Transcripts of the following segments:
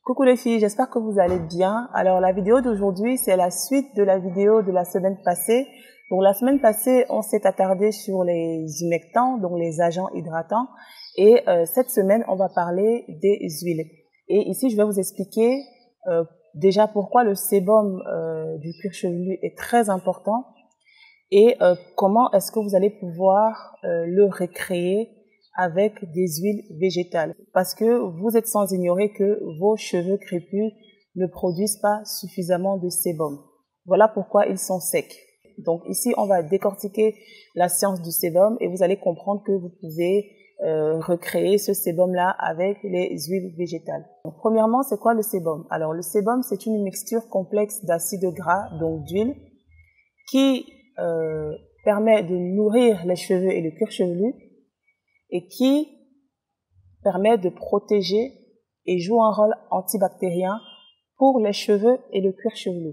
Coucou les filles, j'espère que vous allez bien. Alors la vidéo d'aujourd'hui, c'est la suite de la vidéo de la semaine passée. Donc la semaine passée, on s'est attardé sur les humectants, donc les agents hydratants. Et cette semaine, on va parler des huiles. Et ici, je vais vous expliquer déjà pourquoi le sébum du cuir chevelu est très important et comment est-ce que vous allez pouvoir le recréer avec des huiles végétales. Parce que vous êtes sans ignorer que vos cheveux crépus ne produisent pas suffisamment de sébum. Voilà pourquoi ils sont secs. Donc ici, on va décortiquer la science du sébum et vous allez comprendre que vous pouvez recréer ce sébum-là avec les huiles végétales. Donc, premièrement, c'est quoi le sébum? Alors le sébum, c'est une mixture complexe d'acides gras, donc d'huile, qui permet de nourrir les cheveux et le cuir chevelu et qui permet de protéger et joue un rôle antibactérien pour les cheveux et le cuir chevelu.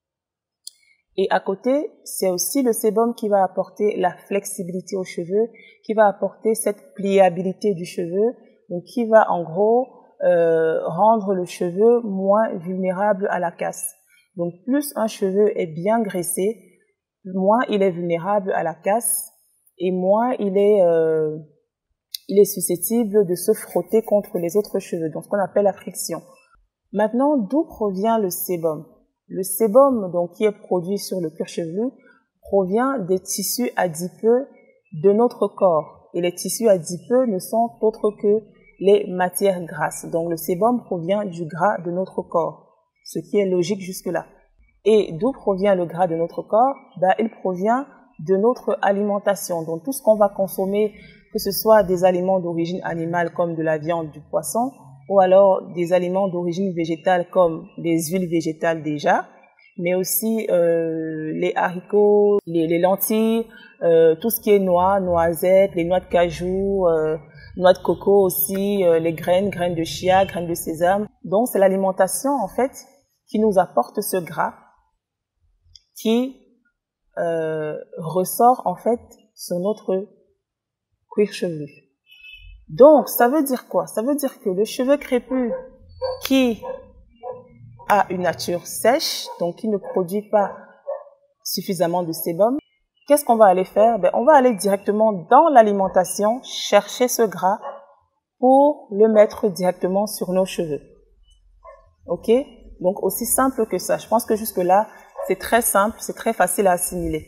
Et à côté, c'est aussi le sébum qui va apporter la flexibilité aux cheveux, qui va apporter cette pliabilité du cheveu, donc qui va en gros rendre le cheveu moins vulnérable à la casse. Donc plus un cheveu est bien graissé, moins il est vulnérable à la casse et moins il est susceptible de se frotter contre les autres cheveux, donc ce qu'on appelle la friction. Maintenant, d'où provient le sébum? Le sébum, donc, qui est produit sur le cuir chevelu, provient des tissus adipeux de notre corps. Et les tissus adipeux ne sont autres que les matières grasses. Donc, le sébum provient du gras de notre corps, ce qui est logique jusque-là. Et d'où provient le gras de notre corps? Il provient de notre alimentation. Donc, tout ce qu'on va consommer, que ce soit des aliments d'origine animale comme de la viande, du poisson, ou alors des aliments d'origine végétale comme des huiles végétales déjà, mais aussi les haricots, les lentilles, tout ce qui est noix, noisettes, les noix de cajou, noix de coco aussi, les graines de chia, graines de sésame. Donc c'est l'alimentation en fait qui nous apporte ce gras qui ressort en fait sur notre cuir chevelu. Donc, ça veut dire quoi? Ça veut dire que le cheveu crépus qui a une nature sèche, donc qui ne produit pas suffisamment de sébum, qu'est-ce qu'on va aller faire? On va aller directement dans l'alimentation chercher ce gras pour le mettre directement sur nos cheveux. Ok? Donc, aussi simple que ça. Je pense que jusque-là, c'est très simple, c'est très facile à assimiler.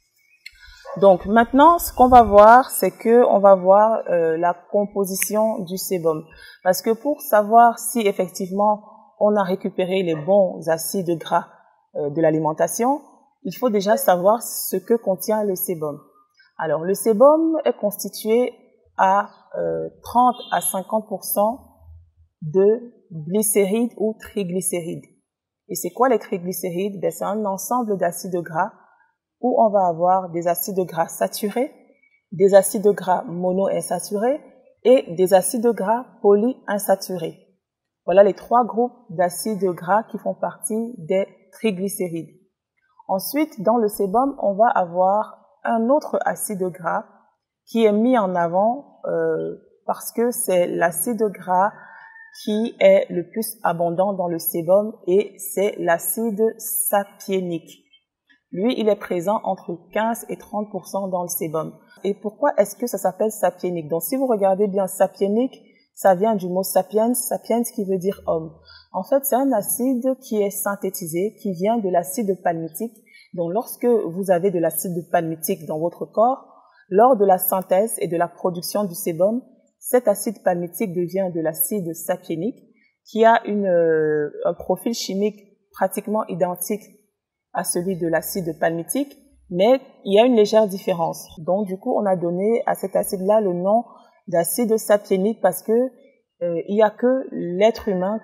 Donc maintenant, ce qu'on va voir, c'est que on va voir la composition du sébum. Parce que pour savoir si effectivement on a récupéré les bons acides gras de l'alimentation, il faut déjà savoir ce que contient le sébum. Alors le sébum est constitué à 30 à 50% de glycérides ou triglycérides. Et c'est quoi les triglycérides? C'est un ensemble d'acides gras où on va avoir des acides gras saturés, des acides gras monoinsaturés et des acides gras polyinsaturés. Voilà les trois groupes d'acides gras qui font partie des triglycérides. Ensuite, dans le sébum, on va avoir un autre acide gras qui est mis en avant parce que c'est l'acide gras qui est le plus abondant dans le sébum et c'est l'acide sapiénique. Lui, il est présent entre 15 et 30% dans le sébum. Et pourquoi est-ce que ça s'appelle sapiénique? Donc, si vous regardez bien sapiénique, ça vient du mot sapiens, sapiens qui veut dire homme. En fait, c'est un acide qui est synthétisé, qui vient de l'acide palmitique. Donc, lorsque vous avez de l'acide palmitique dans votre corps, lors de la synthèse et de la production du sébum, cet acide palmitique devient de l'acide sapiénique qui a un profil chimique pratiquement identique à celui de l'acide palmitique, mais il y a une légère différence. Donc, du coup, on a donné à cet acide-là le nom d'acide sapiénique parce que il y a que l'être humain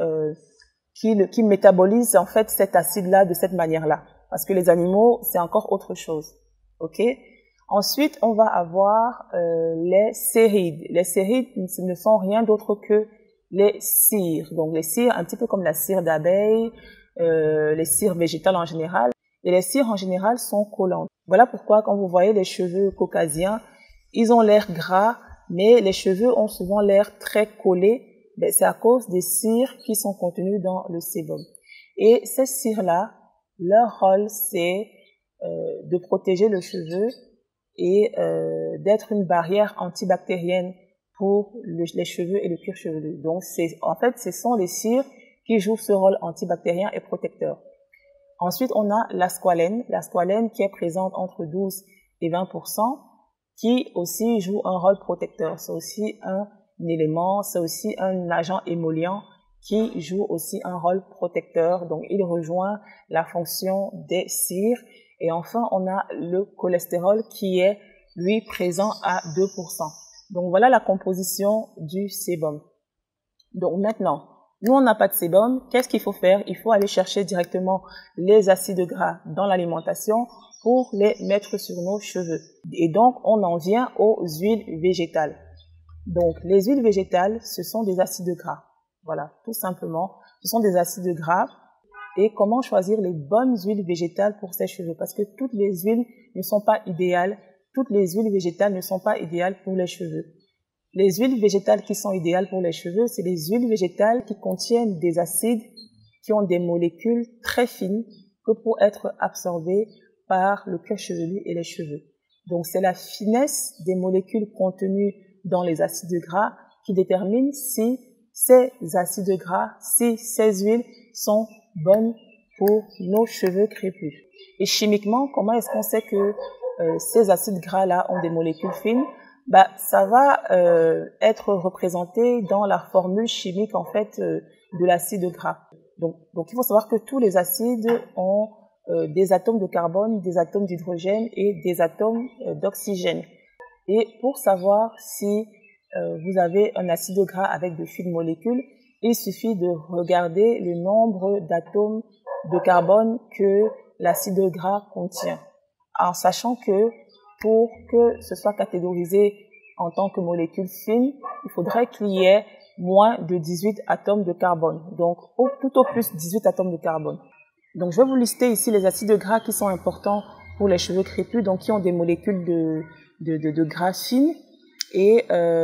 qui métabolise en fait cet acide-là de cette manière-là. Parce que les animaux, c'est encore autre chose. Ok? Ensuite, on va avoir les cérides. Les cérides ne sont rien d'autre que les cires. Donc, les cires, un petit peu comme la cire d'abeille, les cires végétales en général. Et les cires en général sont collantes. Voilà pourquoi quand vous voyez les cheveux caucasiens, ils ont l'air gras, mais les cheveux ont souvent l'air très collés Ben, c'est à cause des cires qui sont contenues dans le sébum. Et ces cires-là, leur rôle, c'est de protéger le cheveu et d'être une barrière antibactérienne pour les cheveux et le cuir chevelu. Donc, en fait, ce sont les cires qui jouent ce rôle antibactérien et protecteur. Ensuite, on a la squalène qui est présente entre 12 et 20%, qui aussi joue un rôle protecteur. C'est aussi un élément, c'est aussi un agent émollient qui joue aussi un rôle protecteur. Donc, il rejoint la fonction des cires. Et enfin, on a le cholestérol qui est, lui, présent à 2%. Donc, voilà la composition du sébum. Donc, maintenant, nous, on n'a pas de sébum. Qu'est-ce qu'il faut faire? Il faut aller chercher directement les acides gras dans l'alimentation pour les mettre sur nos cheveux. Et donc, on en vient aux huiles végétales. Donc, les huiles végétales, ce sont des acides gras. Voilà, tout simplement. Ce sont des acides gras. Et comment choisir les bonnes huiles végétales pour ses cheveux? Parce que toutes les huiles ne sont pas idéales. Toutes les huiles végétales ne sont pas idéales pour les cheveux. Les huiles végétales qui sont idéales pour les cheveux, c'est les huiles végétales qui contiennent des acides qui ont des molécules très fines que pour être absorbées par le cuir chevelu et les cheveux. Donc, c'est la finesse des molécules contenues dans les acides gras qui détermine si ces acides gras, si ces huiles sont bonnes pour nos cheveux crépus. Et chimiquement, comment est-ce qu'on sait que ces acides gras-là ont des molécules fines? Bah, ça va être représenté dans la formule chimique en fait de l'acide gras. Donc, il faut savoir que tous les acides ont des atomes de carbone, des atomes d'hydrogène et des atomes d'oxygène. Et pour savoir si vous avez un acide gras avec de fines molécules, il suffit de regarder le nombre d'atomes de carbone que l'acide gras contient, en sachant que pour que ce soit catégorisé en tant que molécule fine, il faudrait qu'il y ait moins de 18 atomes de carbone. Donc, tout au plus 18 atomes de carbone. Donc, je vais vous lister ici les acides gras qui sont importants pour les cheveux crépus, donc qui ont des molécules de gras fines. Et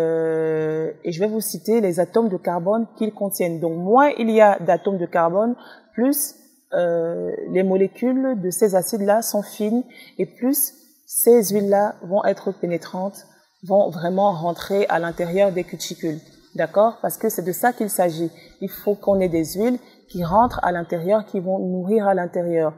je vais vous citer les atomes de carbone qu'ils contiennent. Donc, moins il y a d'atomes de carbone, plus les molécules de ces acides-là sont fines et plus ces huiles-là vont être pénétrantes, vont vraiment rentrer à l'intérieur des cuticules. D'accord? Parce que c'est de ça qu'il s'agit. Il faut qu'on ait des huiles qui rentrent à l'intérieur, qui vont nourrir à l'intérieur.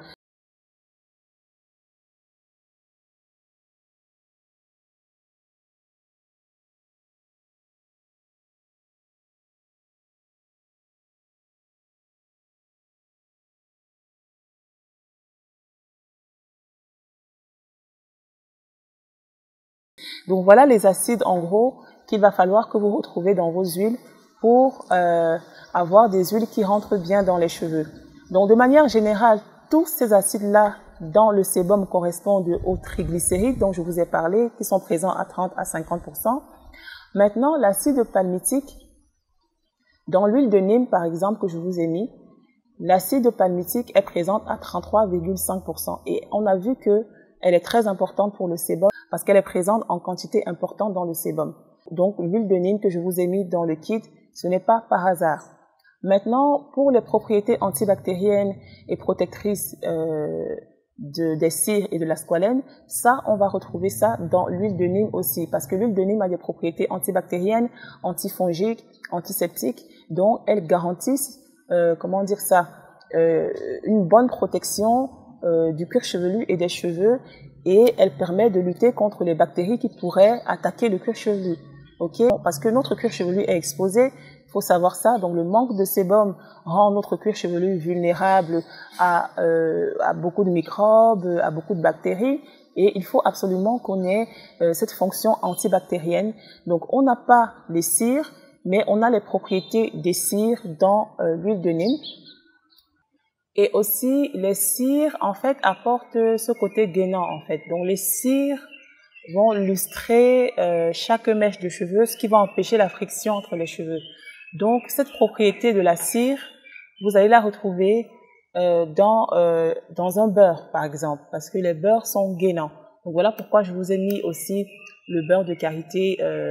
Donc voilà les acides en gros qu'il va falloir que vous retrouvez dans vos huiles pour avoir des huiles qui rentrent bien dans les cheveux. Donc de manière générale, tous ces acides-là dans le sébum correspondent aux triglycérides dont je vous ai parlé, qui sont présents à 30 à 50%. Maintenant, l'acide palmitique, dans l'huile de Nîmes par exemple que je vous ai mis, l'acide palmitique est présente à 33,5%. Et on a vu que elle est très importante pour le sébum parce qu'elle est présente en quantité importante dans le sébum. Donc, l'huile de Nîmes que je vous ai mis dans le kit, ce n'est pas par hasard. Maintenant, pour les propriétés antibactériennes et protectrices des cires et de la squalène, ça, on va retrouver ça dans l'huile de Nîmes aussi, parce que l'huile de Nîmes a des propriétés antibactériennes, antifongiques, antiseptiques, donc elles garantissent, une bonne protection du cuir chevelu et des cheveux, et elle permet de lutter contre les bactéries qui pourraient attaquer le cuir chevelu. Ok, parce que notre cuir chevelu est exposé, il faut savoir ça. Donc le manque de sébum rend notre cuir chevelu vulnérable à beaucoup de microbes, à beaucoup de bactéries, et il faut absolument qu'on ait cette fonction antibactérienne. Donc on n'a pas les cires, mais on a les propriétés des cires dans l'huile de Nîmes. Et aussi, les cires, en fait, apportent ce côté gainant, en fait. Donc, les cires vont lustrer chaque mèche de cheveux, ce qui va empêcher la friction entre les cheveux. Donc, cette propriété de la cire, vous allez la retrouver dans un beurre, par exemple, parce que les beurres sont gainants. Donc, voilà pourquoi je vous ai mis aussi le beurre de karité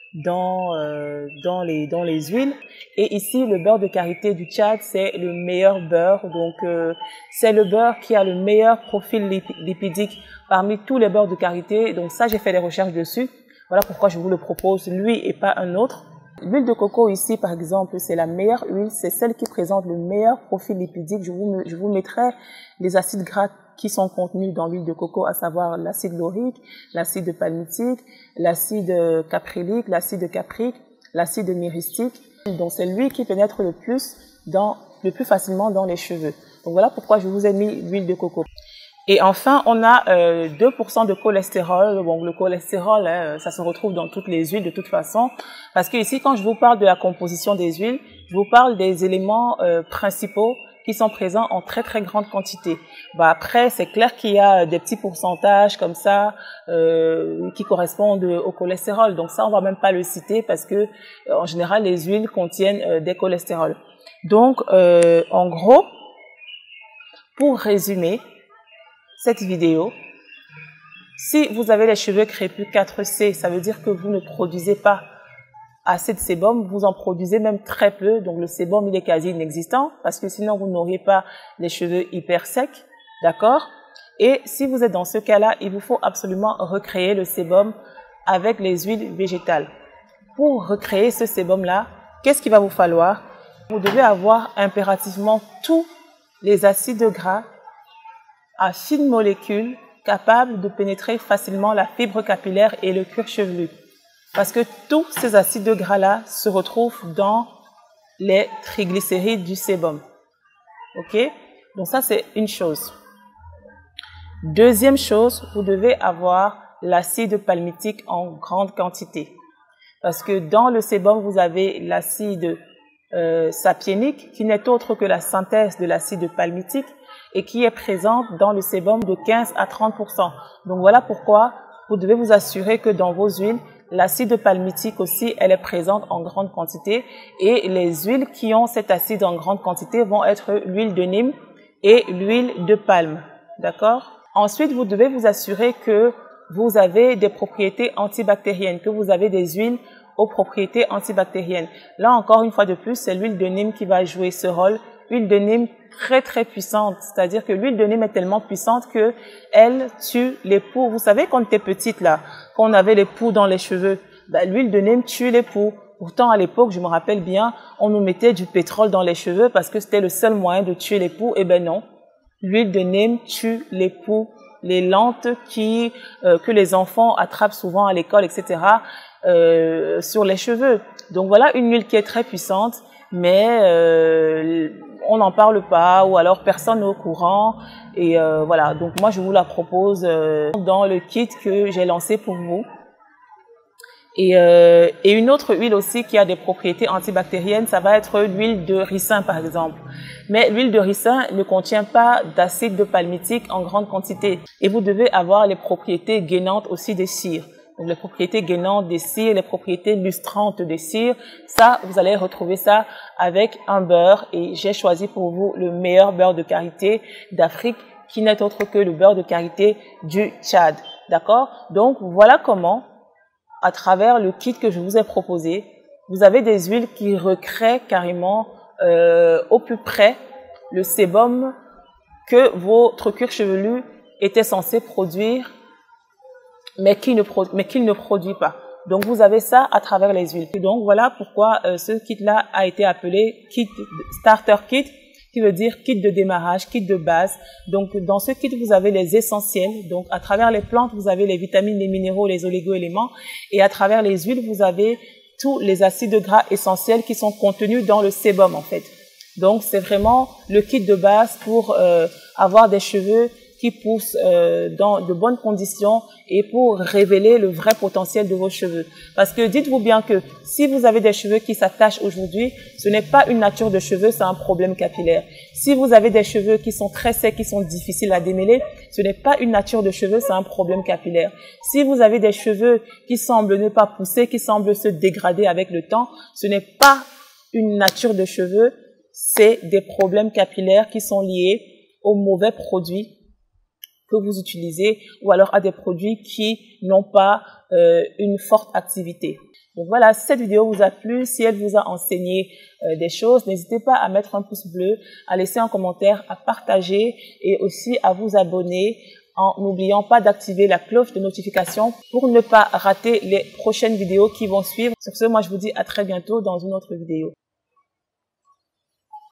dans les huiles. Et ici, le beurre de karité du Tchad, c'est le meilleur beurre. Donc, c'est le beurre qui a le meilleur profil lipidique parmi tous les beurres de karité. Donc ça, j'ai fait des recherches dessus. Voilà pourquoi je vous le propose, lui et pas un autre. L'huile de coco ici, par exemple, c'est la meilleure huile. C'est celle qui présente le meilleur profil lipidique. Je vous mettrai les acides gras qui sont contenus dans l'huile de coco, à savoir l'acide laurique, l'acide palmitique, l'acide caprylique, l'acide caprique, l'acide myristique. Donc c'est lui qui pénètre le plus facilement dans les cheveux. Donc voilà pourquoi je vous ai mis l'huile de coco. Et enfin, on a 2% de cholestérol. Bon, le cholestérol, ça se retrouve dans toutes les huiles de toute façon. Parce que ici, quand je vous parle de la composition des huiles, je vous parle des éléments principaux qui sont présents en très très grande quantité. Bah après, c'est clair qu'il y a des petits pourcentages comme ça qui correspondent au cholestérol. Donc ça, on va même pas le citer parce que en général, les huiles contiennent des cholestérols. Donc, en gros, pour résumer cette vidéo, si vous avez les cheveux crépus 4C, ça veut dire que vous ne produisez pas assez de sébum, vous en produisez même très peu, donc le sébum il est quasi inexistant parce que sinon vous n'auriez pas les cheveux hyper secs, d'accord? Et si vous êtes dans ce cas-là, il vous faut absolument recréer le sébum avec les huiles végétales. Pour recréer ce sébum-là, qu'est-ce qu'il va vous falloir? Vous devez avoir impérativement tous les acides gras à fines molécules capables de pénétrer facilement la fibre capillaire et le cuir chevelu. Parce que tous ces acides gras-là se retrouvent dans les triglycérides du sébum. Ok? Donc ça, c'est une chose. Deuxième chose, vous devez avoir l'acide palmitique en grande quantité. Parce que dans le sébum, vous avez l'acide sapiénique, qui n'est autre que la synthèse de l'acide palmitique et qui est présente dans le sébum de 15 à 30%. Donc voilà pourquoi vous devez vous assurer que dans vos huiles, l'acide palmitique aussi, elle est présente en grande quantité. Et les huiles qui ont cet acide en grande quantité vont être l'huile de Nîmes et l'huile de palme. D'accord? Ensuite, vous devez vous assurer que vous avez des propriétés antibactériennes, que vous avez des huiles aux propriétés antibactériennes. Là, encore une fois de plus, c'est l'huile de Nîmes qui va jouer ce rôle. Huile de Nîmes très très puissante, c'est-à-dire que l'huile de Nîmes est tellement puissante que elle tue les poux. Vous savez, quand on était petite là, quand on avait les poux dans les cheveux, l'huile de Nîmes tue les poux. Pourtant, à l'époque, je me rappelle bien, on nous mettait du pétrole dans les cheveux parce que c'était le seul moyen de tuer les poux. Eh ben non, l'huile de Nîmes tue les poux, les lentes que les enfants attrapent souvent à l'école, etc. Sur les cheveux. Donc voilà une huile qui est très puissante, mais on n'en parle pas ou alors personne n'est au courant. Et voilà, donc moi je vous la propose dans le kit que j'ai lancé pour vous. Et une autre huile aussi qui a des propriétés antibactériennes, ça va être l'huile de ricin par exemple. Mais l'huile de ricin ne contient pas d'acide palmitique en grande quantité. Et vous devez avoir les propriétés gainantes aussi des cires. Donc les propriétés gainantes des cires, les propriétés lustrantes des cires, ça, vous allez retrouver ça avec un beurre. Et j'ai choisi pour vous le meilleur beurre de karité d'Afrique, qui n'est autre que le beurre de karité du Tchad. D'accord? Donc voilà comment, à travers le kit que je vous ai proposé, vous avez des huiles qui recréent carrément au plus près le sébum que votre cuir chevelu était censé produire, mais qu'il ne produit pas. Donc vous avez ça à travers les huiles. Et donc voilà pourquoi ce kit-là a été appelé kit starter kit, qui veut dire kit de démarrage, kit de base. Donc dans ce kit, vous avez les essentiels. Donc à travers les plantes, vous avez les vitamines, les minéraux, les oligo-éléments. Et à travers les huiles, vous avez tous les acides gras essentiels qui sont contenus dans le sébum en fait. Donc c'est vraiment le kit de base pour avoir des cheveux qui poussent dans de bonnes conditions et pour révéler le vrai potentiel de vos cheveux. Parce que dites-vous bien que si vous avez des cheveux qui s'attachent aujourd'hui, ce n'est pas une nature de cheveux, c'est un problème capillaire. Si vous avez des cheveux qui sont très secs, qui sont difficiles à démêler, ce n'est pas une nature de cheveux, c'est un problème capillaire. Si vous avez des cheveux qui semblent ne pas pousser, qui semblent se dégrader avec le temps, ce n'est pas une nature de cheveux, c'est des problèmes capillaires qui sont liés aux mauvais produits que vous utilisez ou alors à des produits qui n'ont pas une forte activité. Donc voilà, si cette vidéo vous a plu, si elle vous a enseigné des choses, n'hésitez pas à mettre un pouce bleu, à laisser un commentaire, à partager et aussi à vous abonner en n'oubliant pas d'activer la cloche de notification pour ne pas rater les prochaines vidéos qui vont suivre. Sur ce, moi je vous dis à très bientôt dans une autre vidéo.